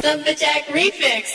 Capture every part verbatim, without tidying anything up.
Lumberjack Remix.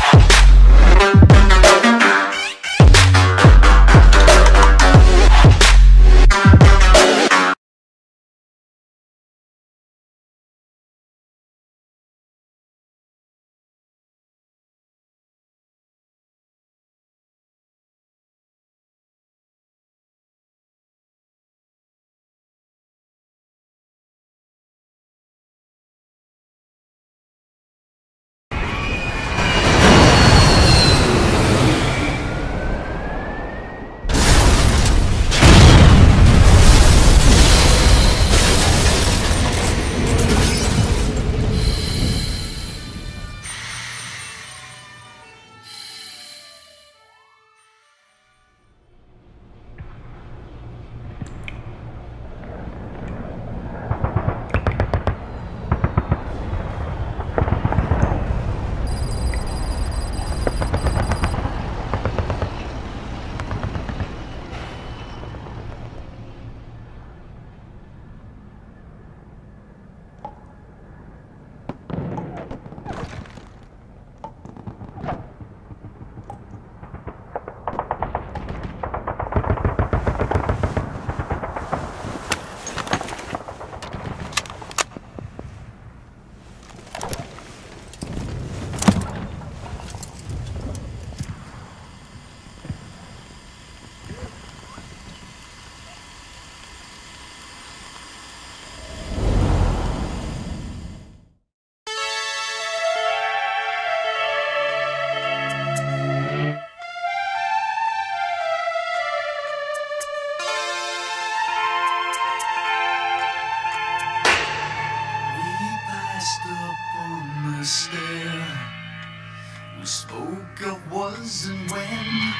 We spoke of was and when,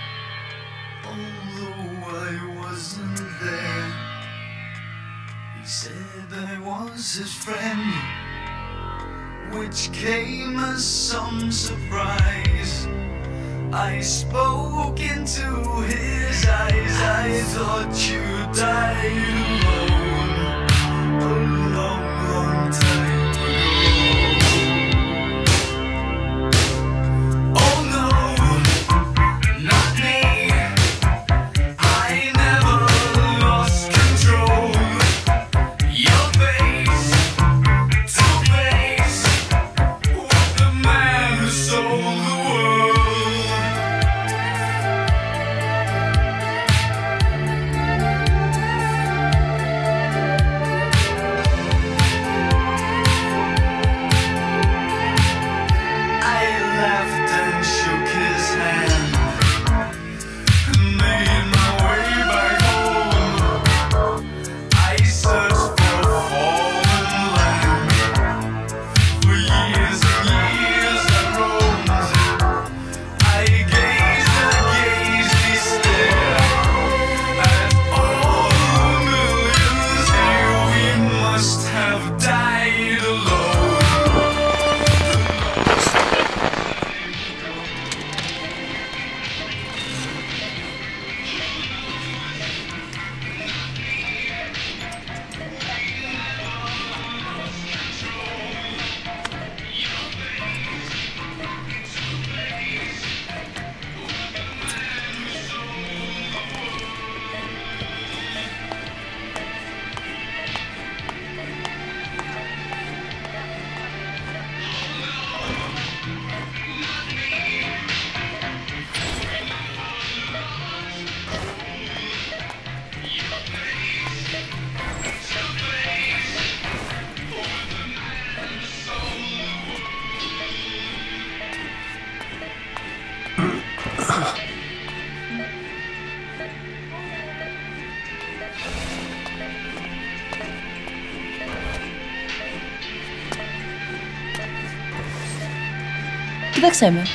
although I wasn't there. He said I was his friend, which came as some surprise. I spoke into his eyes. I thought you died alone a long, long time ago. Oh no, not me. I never lost control. Your face to face with the man who sold the world. O que tak chcemy?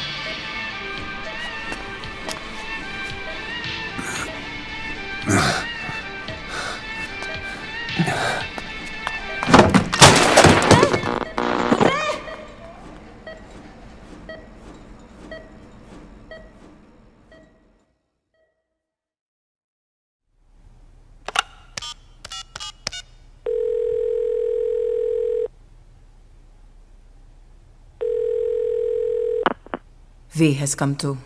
V has come too.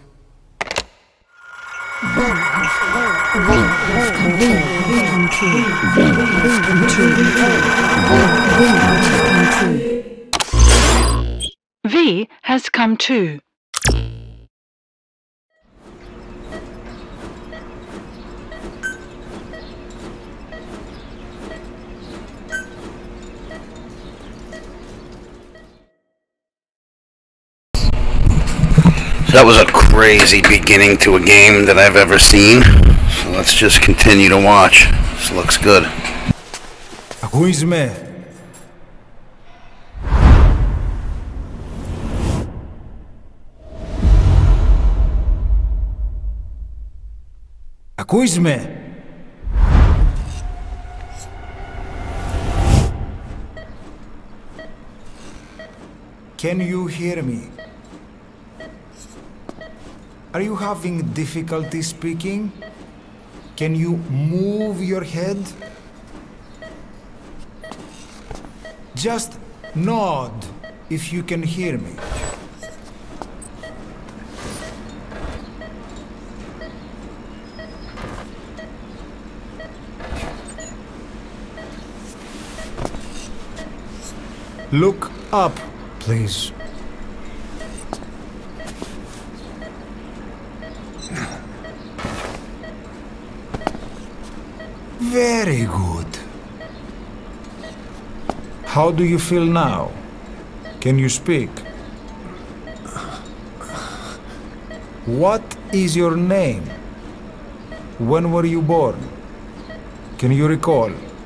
V has come too. That was a crazy beginning to a game that I've ever seen. So let's just continue to watch. This looks good. Ακούεις με? Ακούεις με? Can you hear me? Are you having difficulty speaking? Can you move your head? Just nod if you can hear me. Look up, please. Very good. How do you feel now? Can you speak? What is your name? When were you born? Can you recall?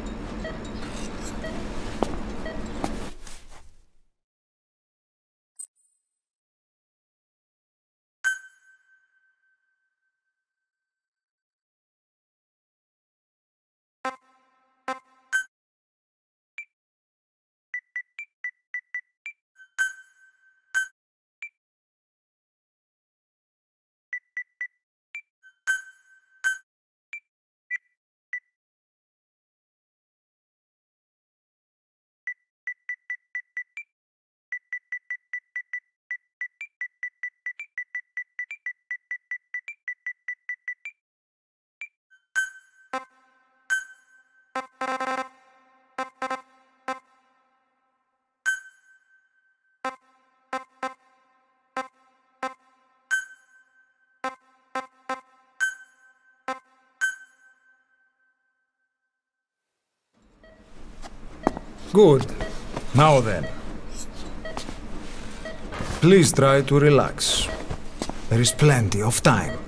Good. Now then. Please try to relax. There is plenty of time.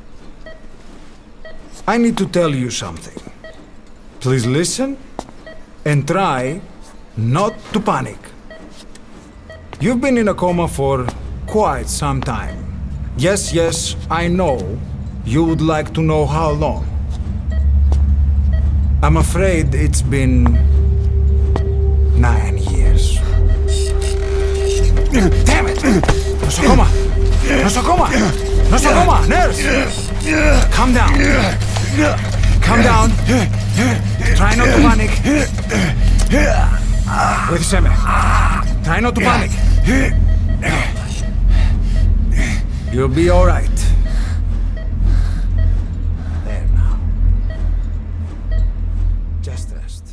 I need to tell you something. Please listen and try not to panic. You've been in a coma for quite some time. Yes, yes, I know you would like to know how long. I'm afraid it's been nine years. Damn it! Nosocoma! Nosocoma! Nosocoma! Nurse! Calm down. Calm down. Try not to panic. With Seme. Try not to panic. You'll be all right. There now. Just rest.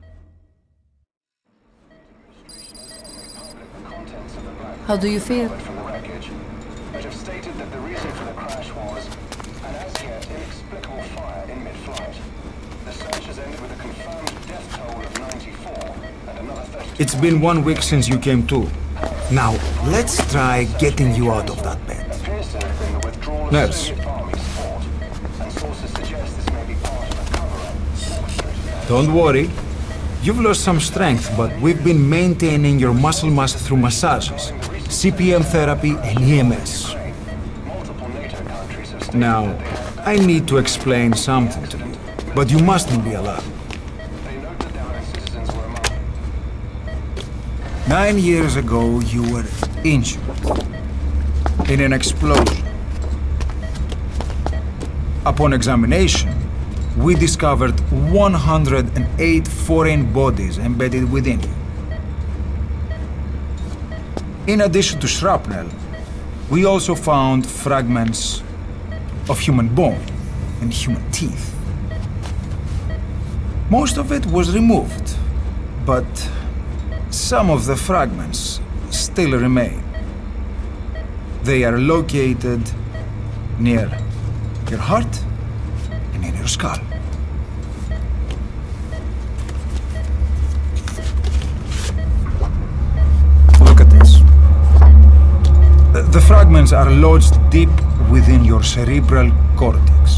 How do you feel? From the wreckage, which have stated that the reason for the crash was an as yet inexplicable fire in mid-flight. The search has ended with a confirmed death toll of ninety-four and another thirty-two. It's been one week since you came to. Now, let's try getting you out of that bed. Appears to have been the withdrawal of Nurse. Soviet army support, and sources suggest this may be part of a cover-up. Don't worry. You've lost some strength, but we've been maintaining your muscle mass through massages, C P M therapy, and E M S. Multiple NATO countries have stated Now, I need to explain something to you, but you mustn't be alarmed. they note that their own citizens were among Nine years ago, you were injured in an explosion. Upon examination, we discovered one hundred eight foreign bodies embedded within you. In addition to shrapnel, We also found fragments of human bone and human teeth. Most of it was removed, but some of the fragments still remain. They are located near your heart and in your skull. Look at this. The, the fragments are lodged deep within your cerebral cortex.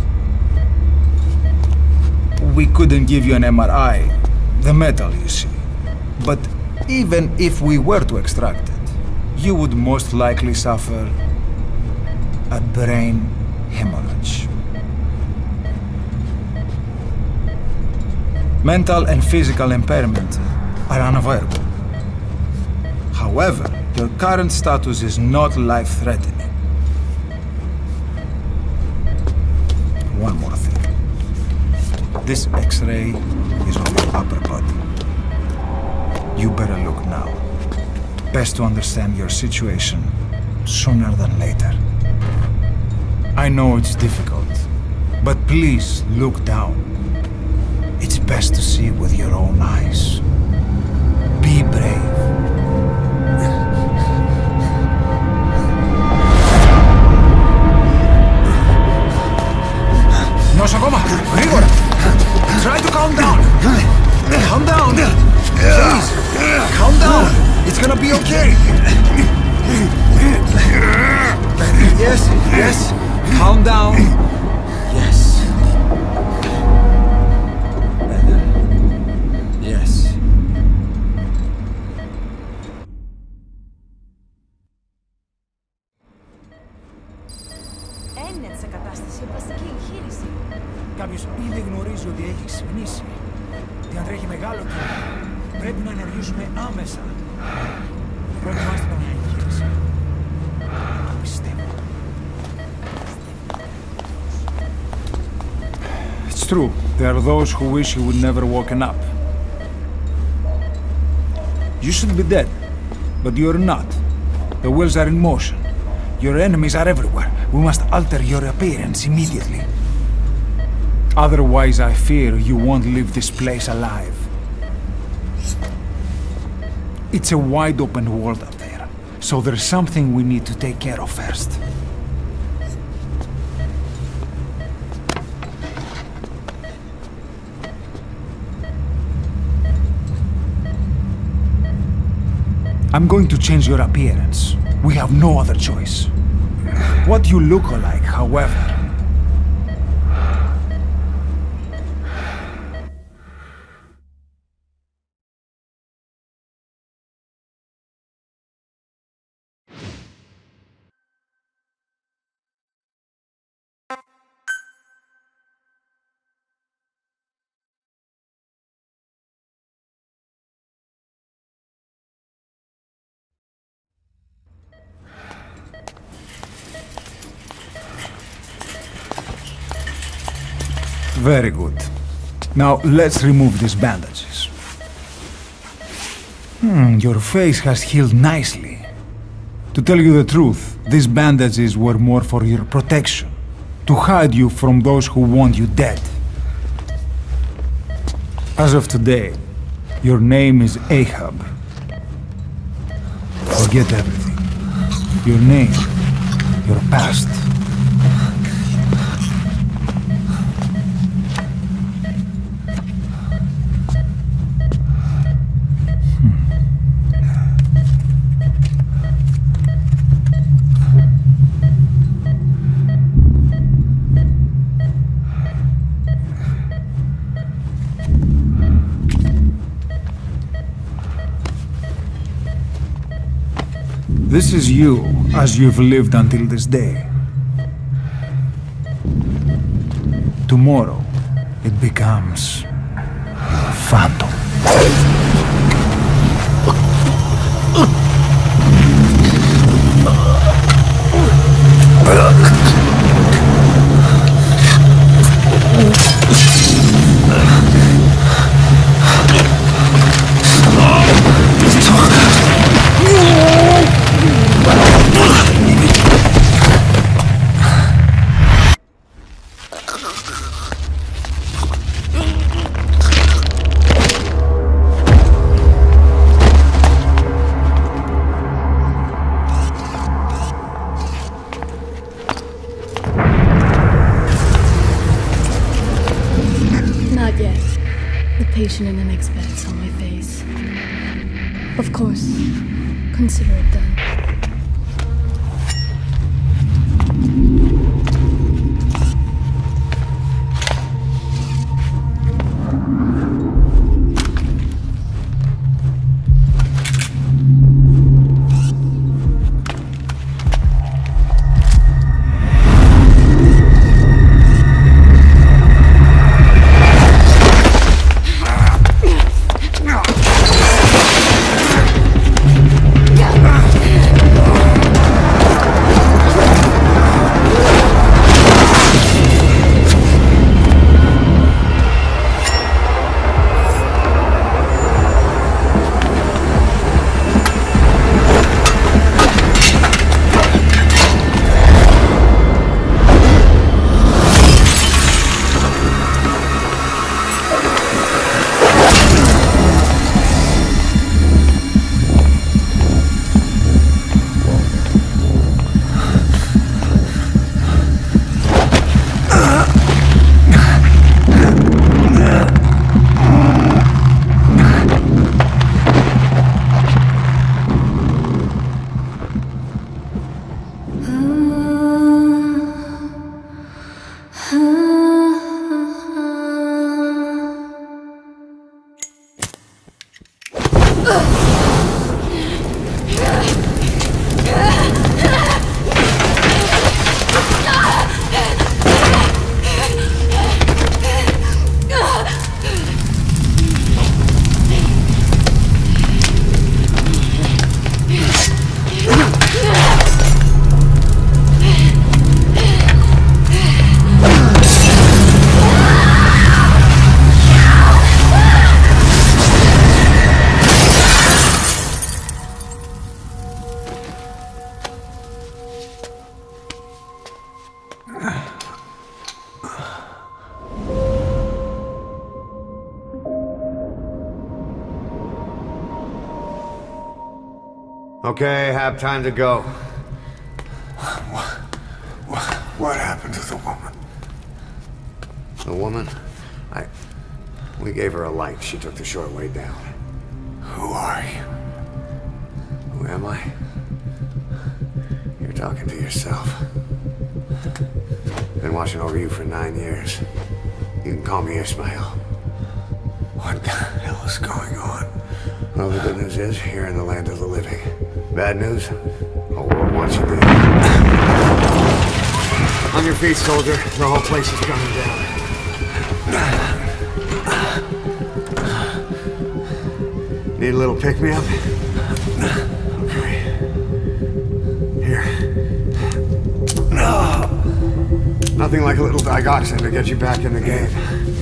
We couldn't give you an M R I, the metal, you see. But even if we were to extract it, you would most likely suffer a brain hemorrhage. Mental and physical impairment are unavoidable. However, your current status is not life-threatening. One more thing. This X-ray is of your upper body. You better look now. Best to understand your situation sooner than later. I know it's difficult, but please look down. It's best to see with your own eyes. Be brave. Nosokoma, γρήγορα! Try to calm down! Calm down! Please! Calm down! It's gonna be okay! Yes, yes! Calm down! Yes! Better? Yes. Έμεινε σε κατάσταση οπλαστική εγχείρηση. Κάποιος ήδη γνωρίζει ότι έχει ξυπνήσει και αν τρέχει μεγάλο κίνδυνο, πρέπει να ενεργήσουμε άμεσα. Προετοιμάστε τον για εγχείρηση. Το πιστεύω. It's true. There are those who wish you would never woken up. You should be dead, but you're not. The wheels are in motion. Your enemies are everywhere. We must alter your appearance immediately. Otherwise, I fear you won't leave this place alive. It's a wide open world up there, so there's something we need to take care of first. I'm going to change your appearance. We have no other choice. What you look like, however, very good. Now, let's remove these bandages. Hmm, your face has healed nicely. To tell you the truth, these bandages were more for your protection, to hide you from those who want you dead. As of today, your name is Ahab. Forget everything. Your name, your past. This is you, as you've lived until this day. Tomorrow, it becomes your phantom. expression in an expert's on my face. Of course, consider it done. Okay, have time to go. What, what, what happened to the woman? The woman? I... We gave her a light. She took the short way down. Who are you? Who am I? You're talking to yourself. Been watching over you for nine years. You can call me Ishmael. What the hell is going on? Well, the good news is, you're in the land of the living. Bad news? The world wants you dead. On your feet, soldier. The whole place is coming down. Need a little pick-me-up? Okay. Here. Nothing like a little digoxin to get you back in the game.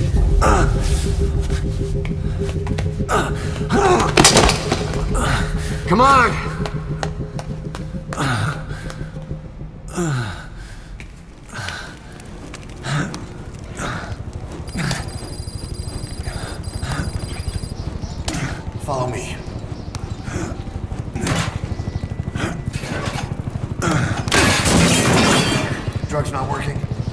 Come on! Follow me. Drug's not working.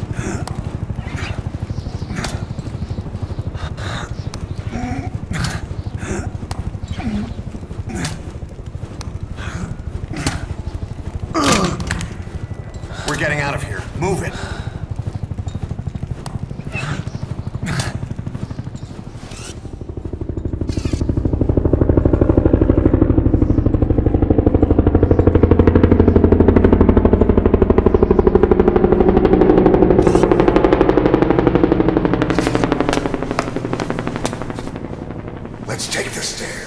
We're getting out of here. Move it. Let's take the stairs.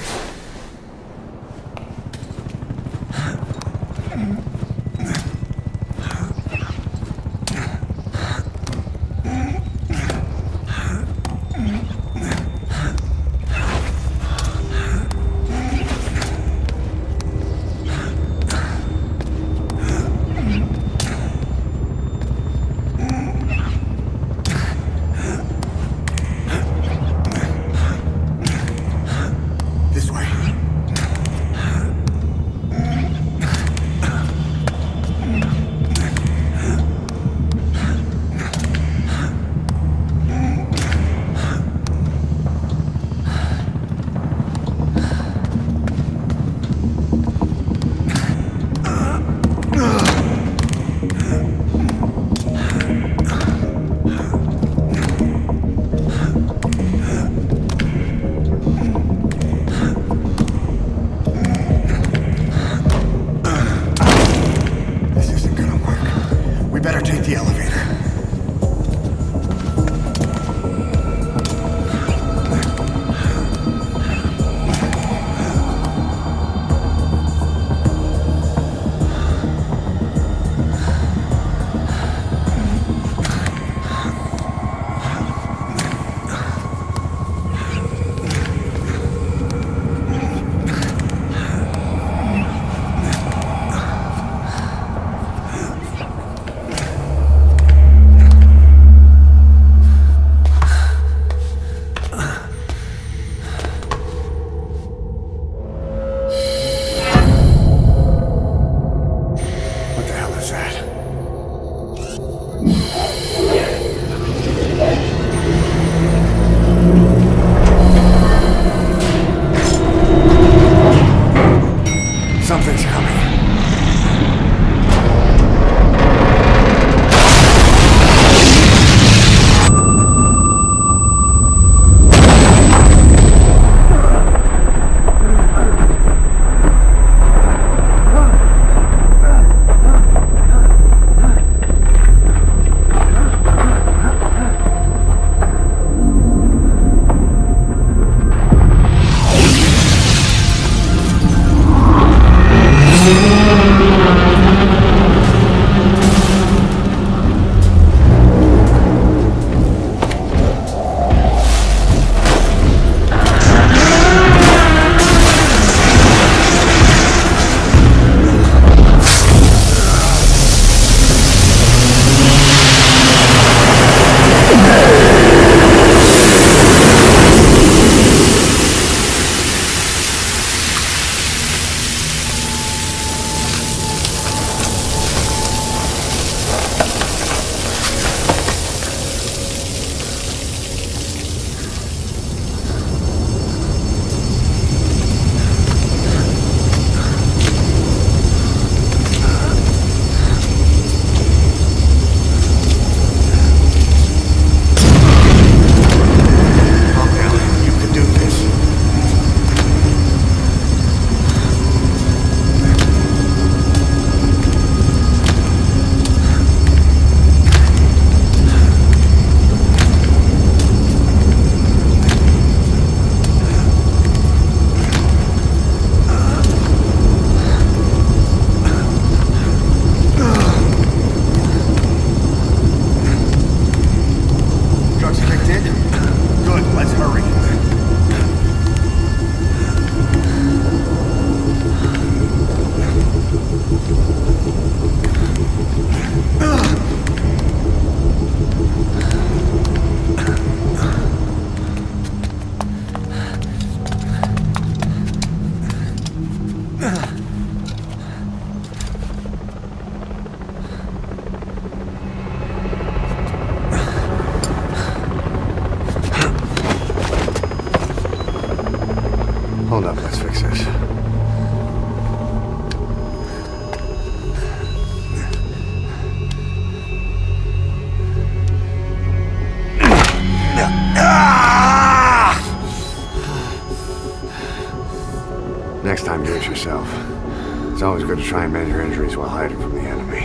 It's always good to try and mend your injuries while hiding from the enemy.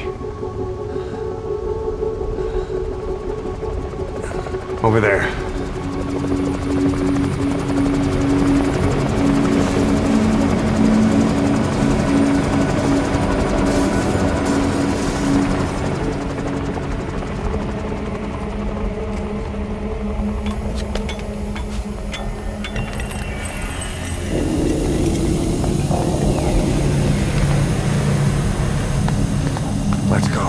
Over there. Let's go.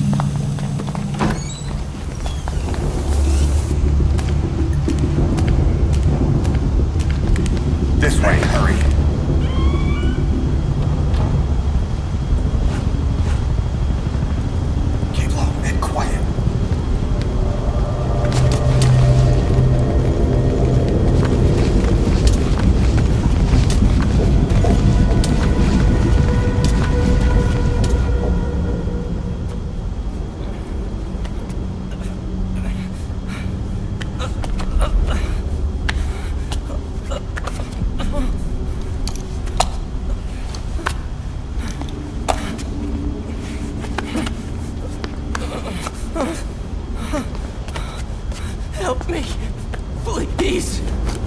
This way, hurry. Keep low and quiet. Help me, please.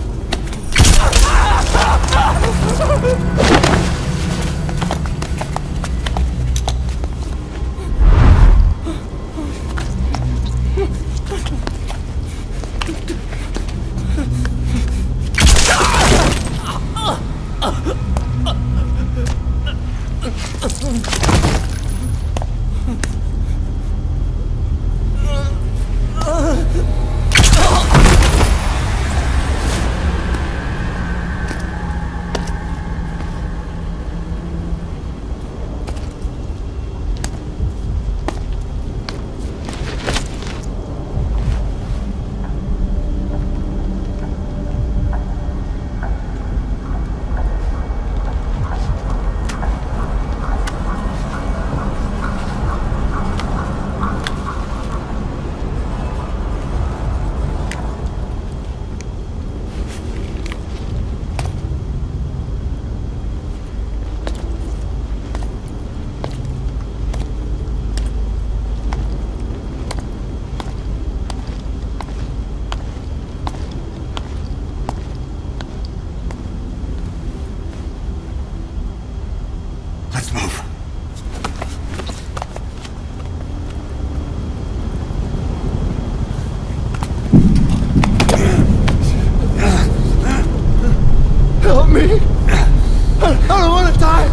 Let's move. Help me! I don't want to die!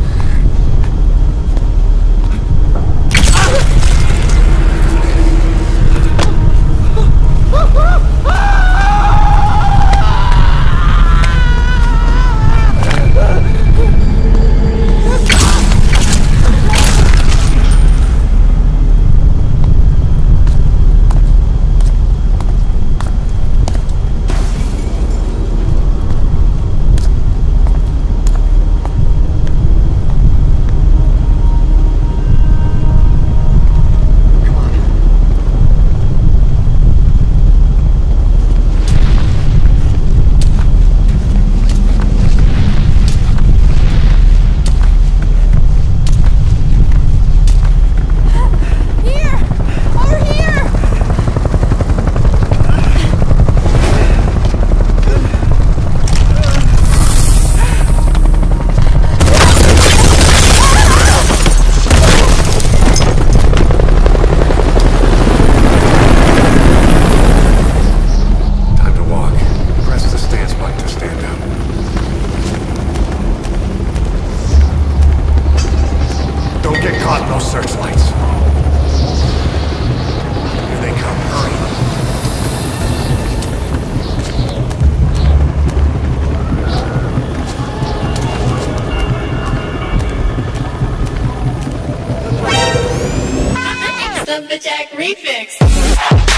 Searchlights. Here they come. Hurry. Lumberjack Remix.